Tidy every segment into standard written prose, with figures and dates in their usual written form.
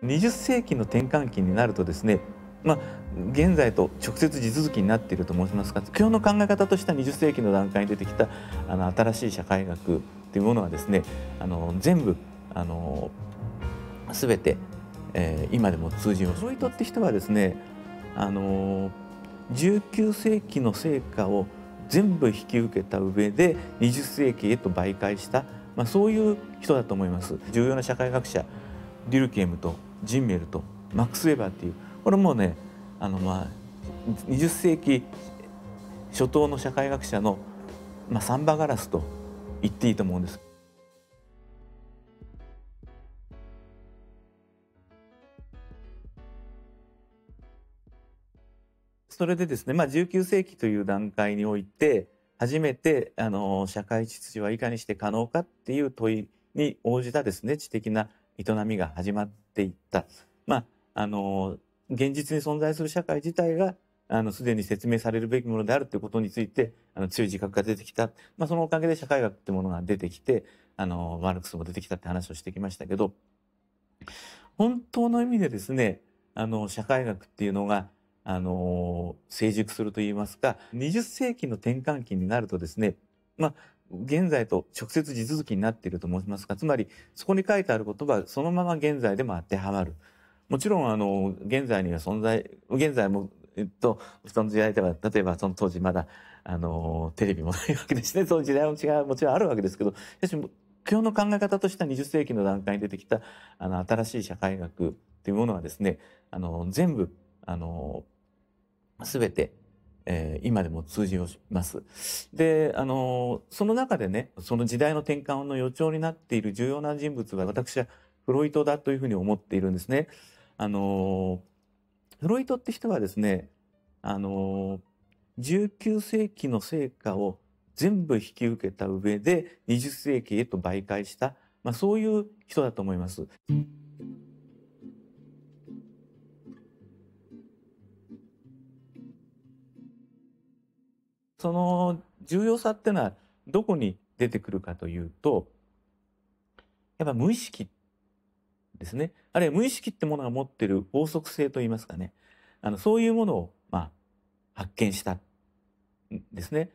20世紀の転換期になるとですね、現在と直接地続きになっていると申しますか、今日の考え方としては20世紀の段階に出てきた新しい社会学というものはですね、全部全て、今でも通じます。フロイトって人はですね、19世紀の成果を全部引き受けた上で20世紀へと媒介した、そういう人だと思います。重要な社会学者デュルケムとジンメルとマックス・ウェバーっていう、これもうね20世紀初頭の社会学者の、サンバガラスと言っていいと思うんです。それでですね、19世紀という段階において初めて社会秩序はいかにして可能かっていう問いに応じたですね知的な営みが始まっていった。あの現実に存在する社会自体がすでに説明されるべきものであるということについて強い自覚が出てきた、そのおかげで社会学ってものが出てきてマルクスも出てきたって話をしてきましたけど、本当の意味でですね社会学っていうのが成熟するといいますか、20世紀の転換期になるとですね、現在と直接地続きになっていると申しますか、つまりそこに書いてある言葉はそのまま現在でも当てはまる。もちろん現在には現在もその時代では例えばその当時まだテレビもないわけですね。その時代の違いはもちろんあるわけですけど、しかし今日の考え方としては20世紀の段階に出てきた新しい社会学というものはですね、全部全て、今でも通じます。で、その中でね、その時代の転換の予兆になっている重要な人物が私はフロイトだというふうに思っているんですね。あのフロイトって人はですね、あの19世紀の成果を全部引き受けた上で20世紀へと媒介した、そういう人だと思います。その重要さっていうのはどこに出てくるかというと、やっぱ無意識ですね。あるいは無意識ってものが持っている法則性といいますかね。そういうものを、発見したんですね。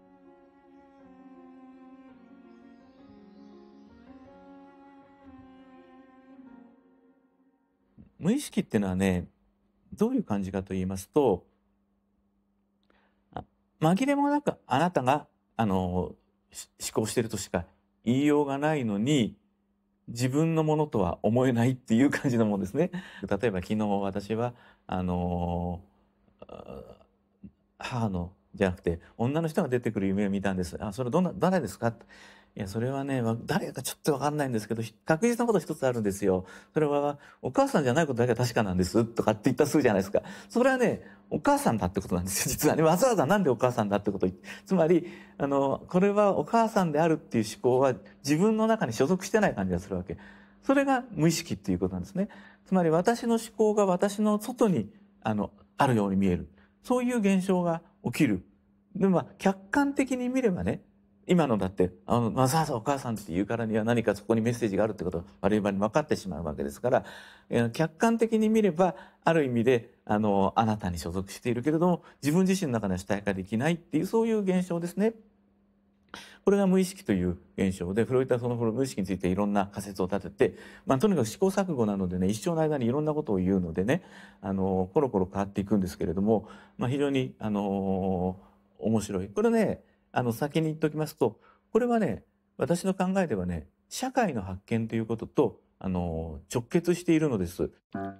無意識っていうのはね、どういう感じかと言いますと、あ紛れもなくあなたが、思考しているとしか言いようがないのに、自分のものとは思えないっていう感じのものですね。例えば昨日私は、あのあ母のじゃなくて女の人が出てくる夢を見たんです。あ、それ誰ですか？いや、それはね、誰かちょっとわかんないんですけど、確実なこと一つあるんですよ。それはお母さんじゃないことだけは確かなんですとかって言ったらするじゃないですか。それはね、お母さんだってことなんですよ、実はね。わざわざなんでお母さんだってことを言って。つまり、これはお母さんであるっていう思考は自分の中に所属してない感じがするわけ。それが無意識っていうことなんですね。つまり私の思考が私の外にあるように見える。そういう現象が起きる。で客観的に見ればね、今のだってわざわざお母さんって言うからには何かそこにメッセージがあるってことは我々に分かってしまうわけですから、客観的に見ればある意味であなたに所属しているけれども自分自身の中では主体化できないっていうそういう現象ですね。これが無意識という現象で、フロイトはその無意識についていろんな仮説を立てて、とにかく試行錯誤なのでね、一生の間にいろんなことを言うのでね、コロコロ変わっていくんですけれども、非常に面白い。これね、先に言っておきますと、これはね、私の考えではね、社会の発見ということと直結しているのです。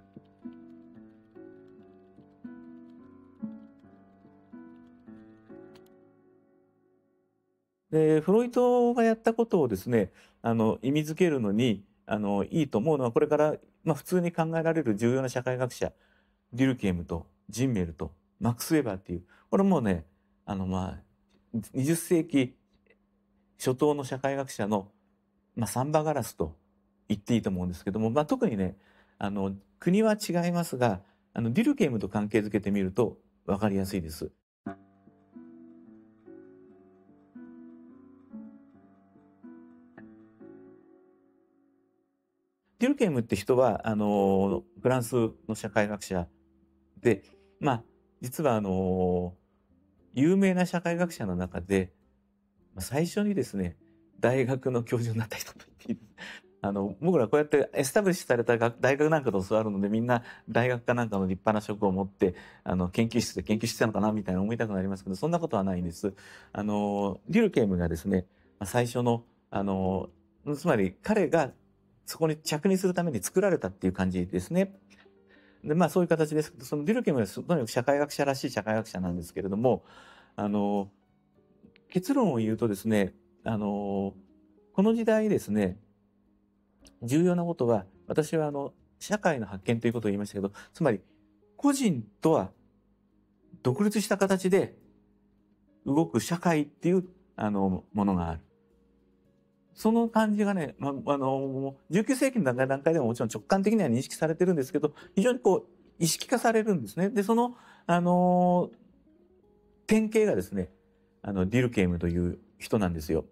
で、フロイトがやったことをですね、意味づけるのに、いいと思うのは、これから、普通に考えられる重要な社会学者、デュルケムとジンメルとマックス・ウェーバーっていう、これもうね、20世紀初頭の社会学者の、サンバガラスと言っていいと思うんですけども、特にね、国は違いますが、デュルケムと関係づけてみると分かりやすいです。 デュルケームって人は、フランスの社会学者で、まあ、実は有名な社会学者の中で、最初にですね、大学の教授になった人と言っていいです。僕らこうやってエスタブリッシュされた大学なんかと教わるので、みんな大学かなんかの立派な職を持って、研究室で研究してたのかなみたいな思いたくなりますけど、そんなことはないんです。デュルケームがですね、最初の、つまり彼がそこに着任するために作られたっていう感じですね。で、そういう形ですけど、そのデュルケームはとにかく社会学者らしい社会学者なんですけれども、あの、結論を言うとですね、この時代ですね、重要なことは、私は社会の発見ということを言いましたけど、つまり、個人とは独立した形で動く社会っていう、ものがある。その感じがね、19世紀の段階でももちろん直感的には認識されてるんですけど、非常に意識化されるんですね。で、その、典型がですね、ディルケームという人なんですよ。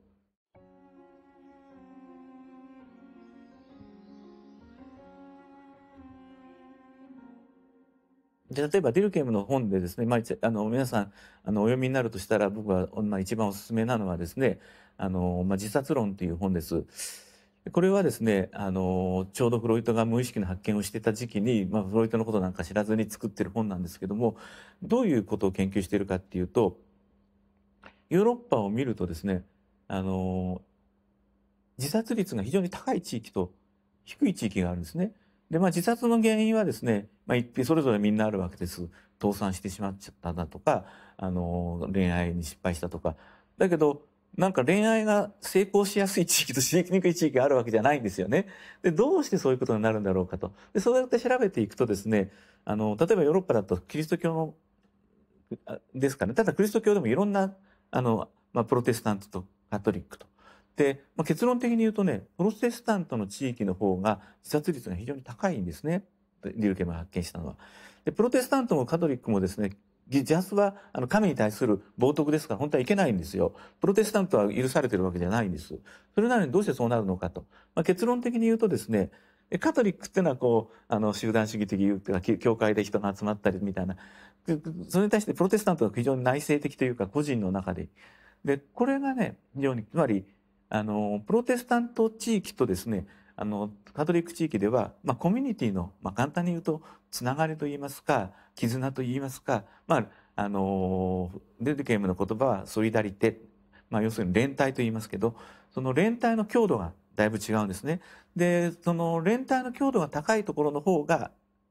で、例えばディルケームの本でですね、皆さん、お読みになるとしたら、僕は、一番おすすめなのはですね、自殺論という本です。これはですね、ちょうどフロイトが無意識の発見をしていた時期に、フロイトのことなんか知らずに作ってる本なんですけども、どういうことを研究しているかっていうと、ヨーロッパを見るとですね、あの、自殺率が非常に高い地域と低い地域があるんですね。で、自殺の原因はですね、一品それぞれみんなあるわけです。倒産してしまっちゃっただとか、恋愛に失敗したとか。だけど、なんか恋愛が成功しやすい地域としにくい地域があるわけじゃないんですよね。で、どうしてそういうことになるんだろうかと。で、そうやって調べていくとですね、例えばヨーロッパだとキリスト教の、ですかね。ただキリスト教でもいろんな、プロテスタントとカトリックと。で、結論的に言うとね、プロテスタントの地域の方が自殺率が非常に高いんですね。ディルケムが発見したのは。で、プロテスタントもカトリックもですね、自殺は神に対する冒涜ですから本当はいけないんですよ。プロテスタントは許されてるわけじゃないんです。それなのにどうしてそうなるのかと。結論的に言うとですね、カトリックっていうのは集団主義的いうか、教会で人が集まったりみたいな。それに対してプロテスタントは非常に内省的というか個人の中で。で、これがね、非常に、つまり、プロテスタント地域とですね、カトリック地域では、コミュニティの、簡単に言うと、つながりと言いますか、絆と言いますか、デルケームの言葉はソリダリテ、要するに連帯と言いますけど、その連帯の強度がだいぶ違うんですね。で、その連帯の強度が高いところの方が、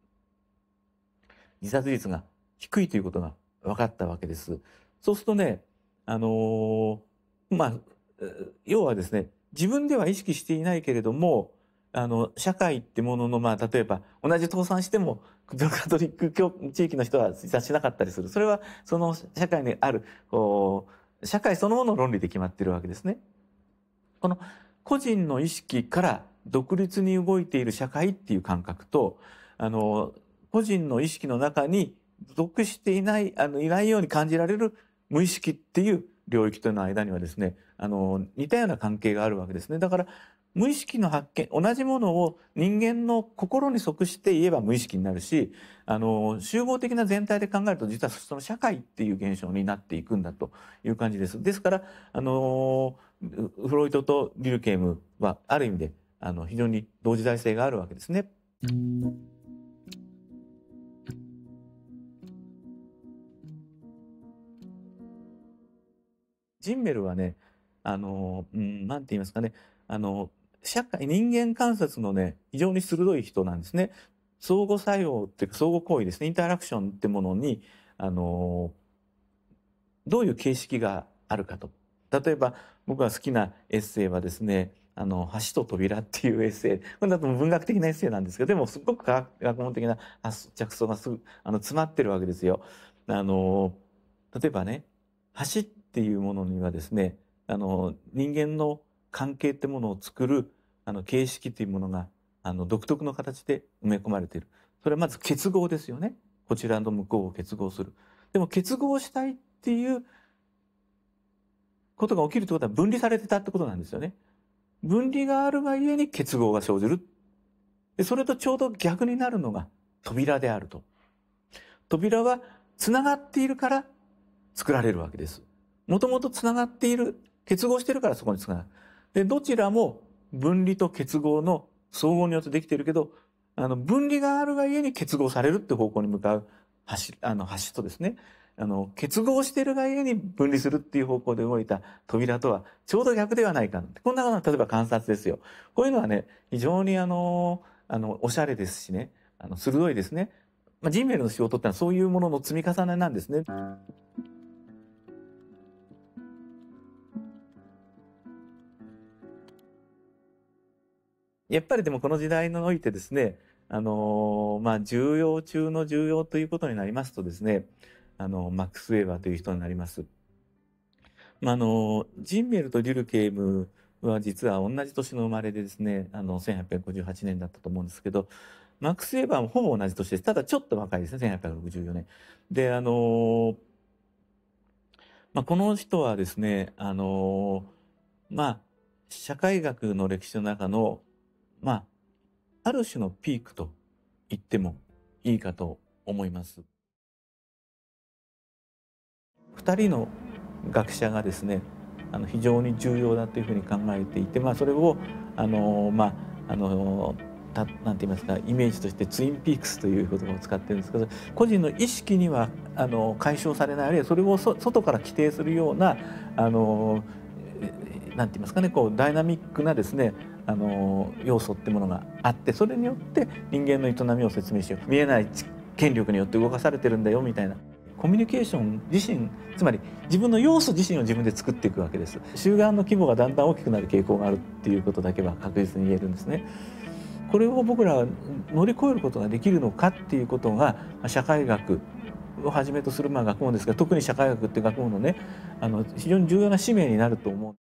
自殺率が低いということが分かったわけです。そうするとね、あのーまあ、要はですね、自分では意識していないけれども、社会ってものの、例えば、同じ倒産しても、カトリック教地域の人は自殺しなかったりする。それは、その社会にある、社会そのものの論理で決まっているわけですね。この個人の意識から独立に動いている社会っていう感覚と、個人の意識の中に属していない、いないように感じられる無意識っていう領域との間にはですね、似たような関係があるわけですね。だから、無意識の発見、同じものを人間の心に即して言えば無意識になるし、集合的な全体で考えると実はその社会っていう現象になっていくんだという感じです。ですから、フロイトとデュルケームはある意味で、非常に同時代性があるわけですね。ジンメルはね、なんて言いますかね、人間観察のね、非常に鋭い人なんですね。相互作用っていうか相互行為ですね、インタラクションってものに、どういう形式があるかと。例えば、僕が好きなエッセイはですね、橋と扉っていうエッセイ。これだと文学的なエッセイなんですけど、でもすっごく学問的な着想が詰まってるわけですよ。例えばね、橋っていうものにはですね、人間の関係ってものを作る、形式っていうものが、独特の形で埋め込まれている。それはまず結合ですよね。こちらの向こうを結合する。でも結合したいっていうことが起きるってことは分離されてたってことなんですよね。分離があるがゆえに結合が生じる。 で、それとちょうど逆になるのが扉であると。扉はつながっているから作られるわけです。もともとつながっている、結合しているからそこにつながる。で、どちらも分離と結合の相互によってできているけど、分離があるがゆえに結合されるって方向に向かう橋とですね、結合しているがゆえに分離するっていう方向で動いた扉とはちょうど逆ではないか。こんなのは例えば観察ですよ。こういうのはね、非常におしゃれですしね、鋭いですね。人命の仕事ってのはそういうものの積み重ねなんですね。やっぱりでもこの時代においてですね、重要中の重要ということになりますとですね、マックス・ウェーバーという人になります。ジンメルとデュルケームは実は同じ年の生まれでですね、1858年だったと思うんですけど、マックス・ウェーバーもほぼ同じ年です。ただちょっと若いですね、1864年。で、この人はですね、社会学の歴史の中の、ある種のピークと言ってもいいかと思います。2人の学者がですね、非常に重要だというふうに考えていて、それをなんて言いますか、イメージとしてツインピークスという言葉を使ってるんですけど、個人の意識には解消されない、あるいはそれを外から規定するようななんて言いますかね、こうダイナミックなですね要素ってものがあって、それによって人間の営みを説明しよう、見えない権力によって動かされてるんだよみたいな。コミュニケーション自身、つまり自分の要素自身を自分で作っていくわけです。集団の規模がだんだん大きくなる傾向があるっていうことだけは確実に言えるんですね。これを僕らは乗り越えることができるのかっていうことが社会学をはじめとする学問ですが、特に社会学っていう学問のね非常に重要な使命になると思う。